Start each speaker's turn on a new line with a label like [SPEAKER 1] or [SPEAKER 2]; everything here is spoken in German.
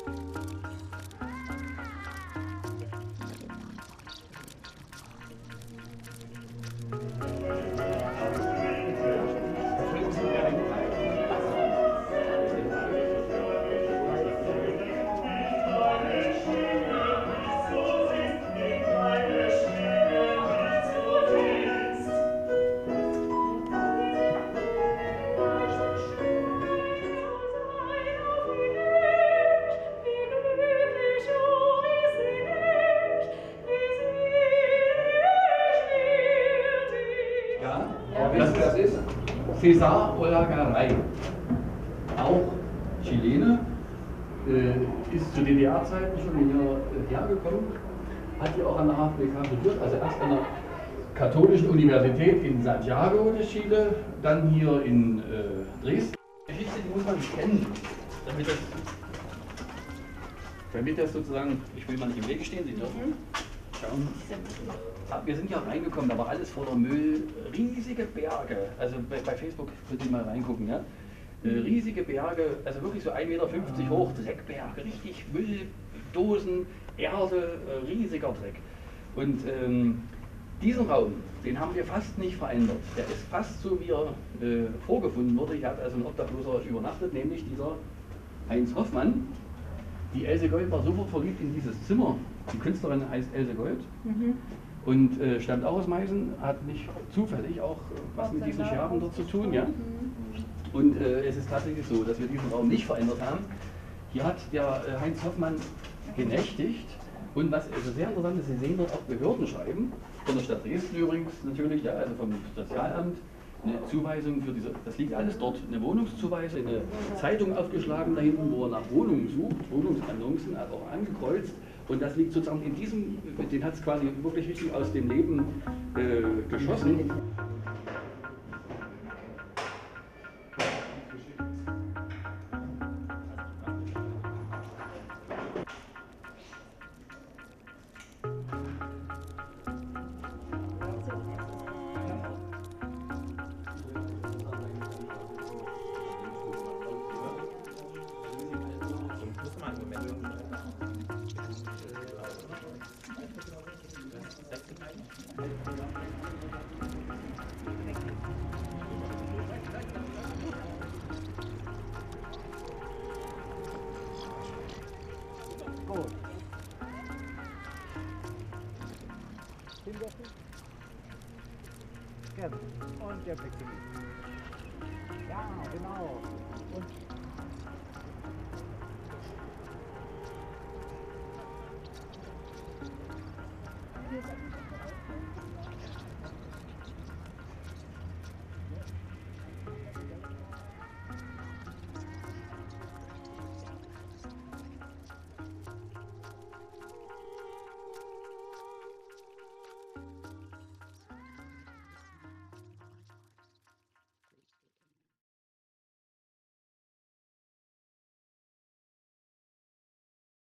[SPEAKER 1] Das ist César Olagaray, auch Chilene, ist zu DDR-Zeiten schon hierher gekommen, hat hier auch an der HFBK studiert, also erst an der Katholischen Universität in Santiago de Chile, dann hier in Dresden. Die Geschichte, die muss man kennen, damit das sozusagen, ich will mal nicht im Weg stehen, Sie dürfen schauen. Wir sind ja reingekommen, da war alles voller Müll, riesige Berge, also bei Facebook könnt ihr mal reingucken, ja? Riesige Berge, also wirklich so 1,50 Meter hoch, Dreckberge, richtig Müll, Dosen, Erde, riesiger Dreck. Und diesen Raum, den haben wir fast nicht verändert. Der ist fast so, wie er vorgefunden wurde. Hier hat also ein Obdachloser übernachtet, nämlich dieser Heinz Hoffmann. Die Else Gold war sofort verliebt in dieses Zimmer. Die Künstlerin heißt Else Gold und stammt auch aus Meißen, hat nicht zufällig auch was mit diesen Scherben dort zu tun. Ja? Und es ist tatsächlich so, dass wir diesen Raum nicht verändert haben. Hier hat der Heinz Hoffmann genächtigt. Und was also sehr interessant ist, Sie sehen dort auch Behördenschreiben, von der Stadt Dresden übrigens natürlich, ja, also vom Sozialamt, eine Zuweisung für diese, das liegt alles dort, eine Wohnungszuweisung, eine Zeitung aufgeschlagen da hinten, wo er nach Wohnungen sucht, Wohnungsannoncen, hat auch angekreuzt. Und das liegt sozusagen in diesem, den hat es quasi wirklich richtig aus dem Leben geschossen.
[SPEAKER 2] Gut. Hinwerfen. Gerne. Und der Blick. Ja, genau. Und